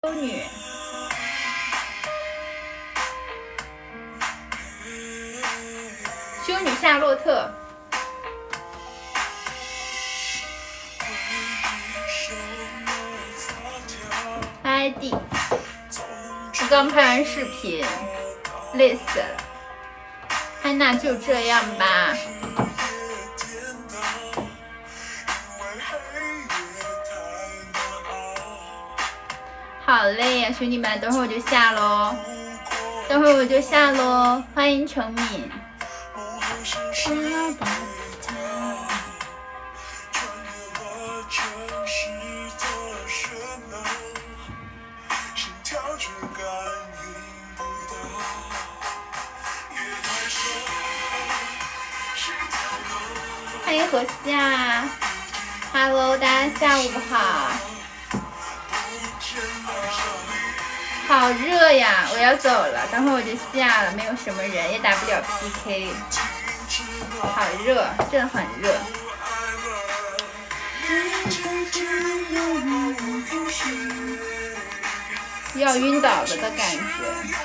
修女，修女夏洛特。ID， 我刚拍完视频，累死了。安娜就这样吧。好累呀，兄弟们，等会儿我就下喽，欢迎程敏。欢迎何夏 ，Hello， 大家下午好。好热呀，我要走了，等会儿我就下了，没有什么人，也打不了 PK。好热，真的很热。要晕倒了的感觉。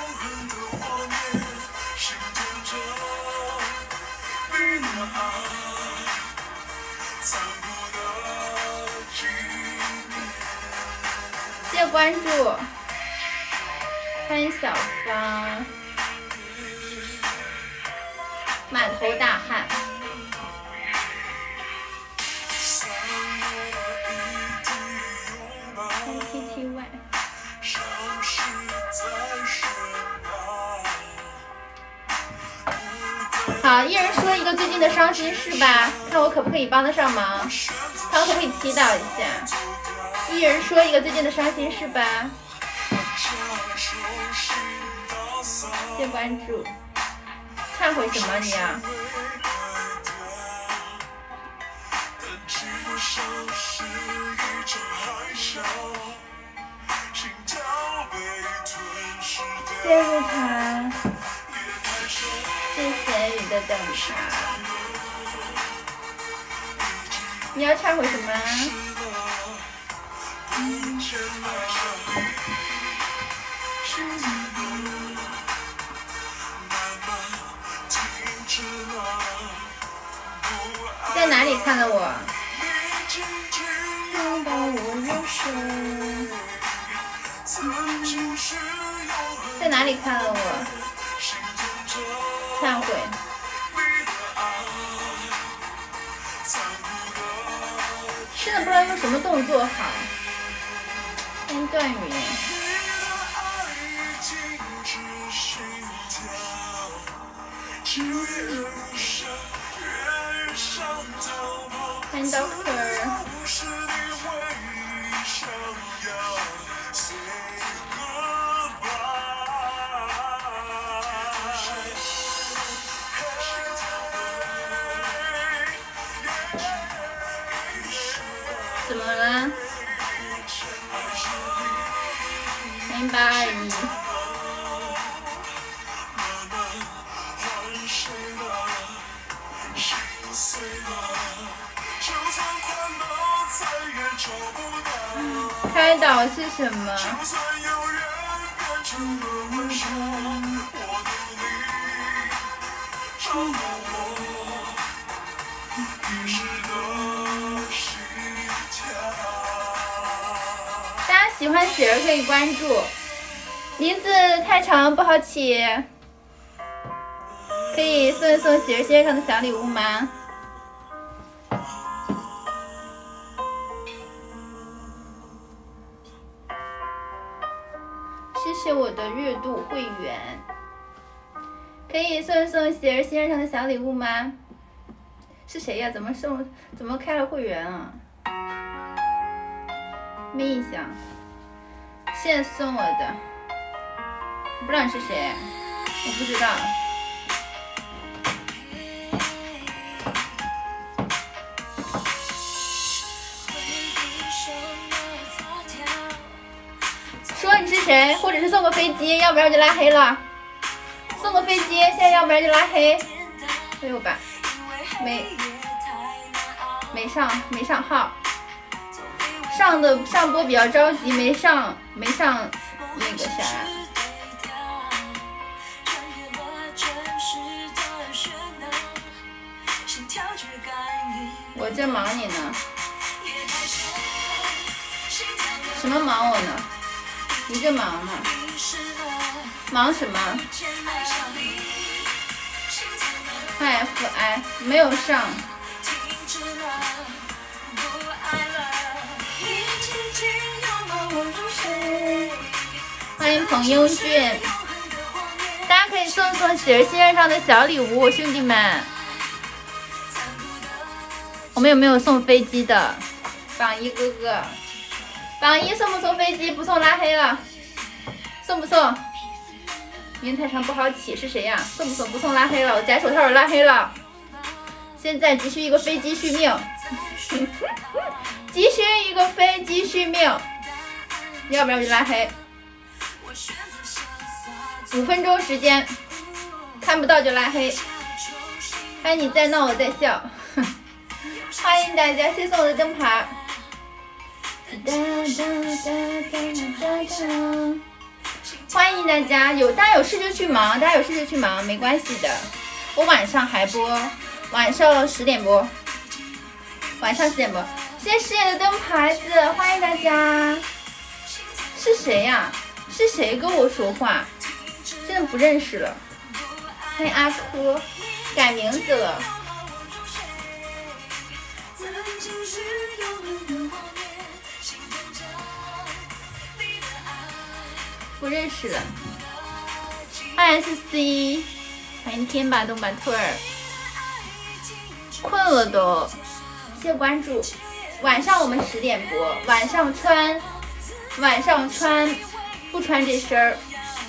谢谢关注，欢迎小芳，满头大汗。TTY。好，一人说一个最近的伤心事吧，看我可不可以帮得上忙，看我可不可以祈祷一下。一人说一个最近的伤心事吧。谢谢关注。忏悔什么你啊？谢谢入团，谢谢雨的等茶。你要忏悔什么？在哪里看的我？在哪里看了我？忏悔。真的不知道用什么动作好。欢迎段云。欢迎 Doctor。怎么了？欢迎821。开导是什么？大家喜欢喜儿可以关注，名字太长不好起，可以送一送喜儿先生的小礼物吗？谢谢我的月度会员，可以送一送喜儿先生的小礼物吗？是谁呀？怎么开了会员啊？没印象。谢谢送我的，我不知道你是谁，我不知道。说你是谁，或者是送个飞机，要不然我就拉黑了。送个飞机，现在要不然就拉黑。没有吧？没上号。 上播比较着急，没上那个啥。我这忙你呢？什么忙我呢？你这忙呢？忙什么？ FI 没有上。欢迎彭英俊，大家可以送喜儿心上的小礼物，兄弟们。我们有没有送飞机的？榜一哥哥，榜一送不送飞机？不送拉黑了，送不送？名太长不好起是谁呀？送不送？不送拉黑了，我假手套拉黑了。现在急需一个飞机续命，急需一个飞机续命，要不然我就拉黑。5分钟时间，看不到就拉黑。欢迎你在闹我在笑，欢迎大家，谢谢送我的灯牌。欢迎大家，大家有事就去忙，没关系的。我晚上还播，晚上10点播，谢谢10点的灯牌子，欢迎大家。是谁呀？是谁跟我说话？真的不认识了。欢迎阿珂，改名字了。不认识了。欢迎 SC， 欢迎天吧东吧兔儿。困了都，谢谢关注。晚上我们10点播，晚上穿不穿这身儿。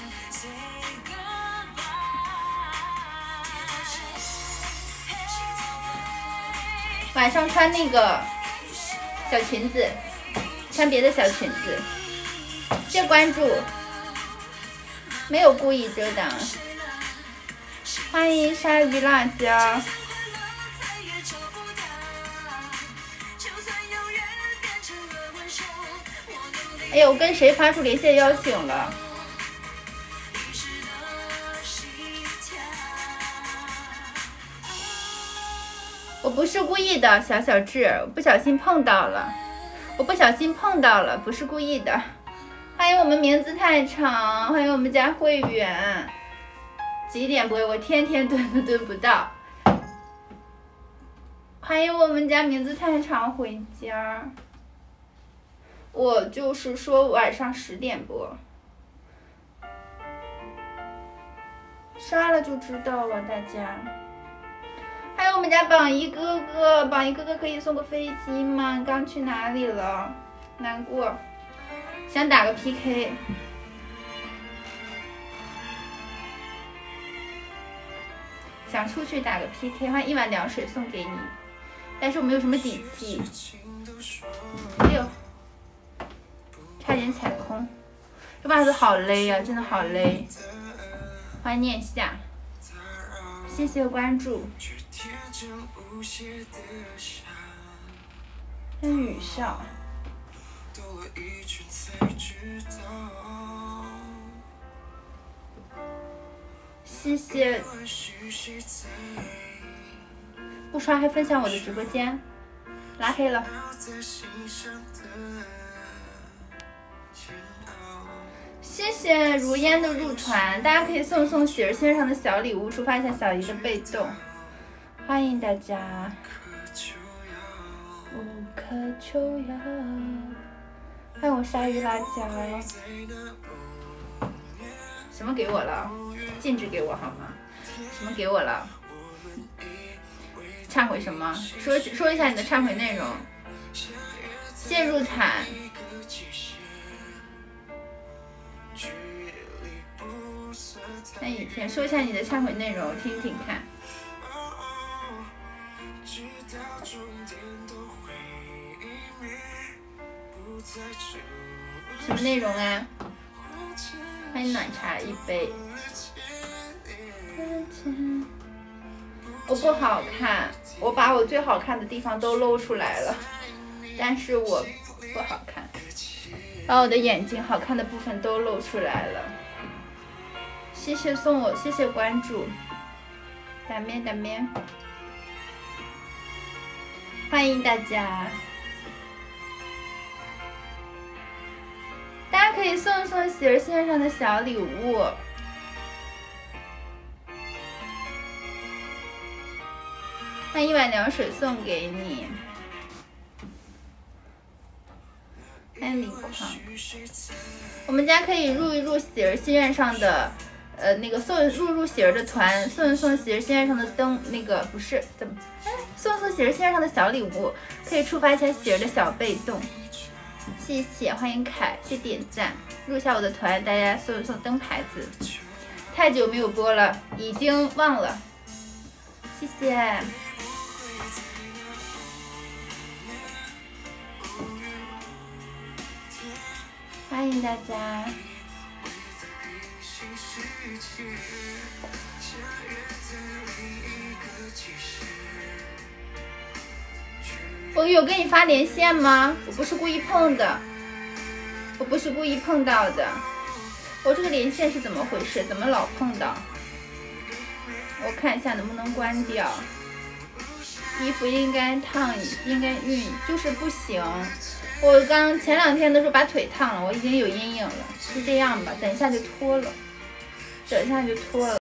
晚上穿那个小裙子，穿别的小裙子。谢谢关注，没有故意遮挡。欢迎鲨鱼辣椒。哎呦，我跟谁发出连线邀请了？我不是故意的，小智，我不小心碰到了，不是故意的。欢迎我们名字太长，欢迎我们家会员。几点播？我天天蹲都蹲不到。欢迎我们家名字太长回家。我就是说晚上10点播，刷了就知道了，大家。还有我们家榜一哥哥，可以送个飞机吗？刚去哪里了？难过，想打个 PK。想出去打个 PK， 换1碗凉水送给你，但是我没有什么底气。哎呦，差点踩空，这袜子好勒呀，真的好勒。欢迎念夏，谢谢关注。欢迎雨少。谢谢。不刷还分享我的直播间，拉黑了。谢谢如烟的入团，大家可以送喜儿先生的小礼物，触发一下小姨的被动。欢迎大家。无可救药。欢迎我鲨鱼辣椒。什么给我了？禁止给我好吗？什么给我了？忏悔什么？说一下你的忏悔内容。谢入坦。那雨天，说一下你的忏悔内容，听听看。什么内容啊？欢迎暖茶一杯。我不好看，我把我最好看的地方都露出来了，但是我不好看，把我的眼睛好看的部分都露出来了。谢谢送我，谢谢关注，打面打面，欢迎大家。大家可以送一送喜儿线上的小礼物。那一碗凉水送给你。安利框，我们家可以入一入喜儿心愿上的，那个入喜儿的团，送一送喜儿心愿上的灯，那个不是怎么，送喜儿心愿上的小礼物，可以触发一下喜儿的小被动。谢谢，欢迎凯，谢点赞，入下我的团，大家送一送灯牌子。太久没有播了，已经忘了，谢谢。欢迎大家。我有跟你发连线吗？我不是故意碰的，我不是故意碰到的。我这个连线是怎么回事？怎么老碰到？我看一下能不能关掉。衣服应该烫，应该熨，就是不行。我前2天的时候把腿烫了，我已经有阴影了，就这样吧，等一下就脱了，等一下就脱了。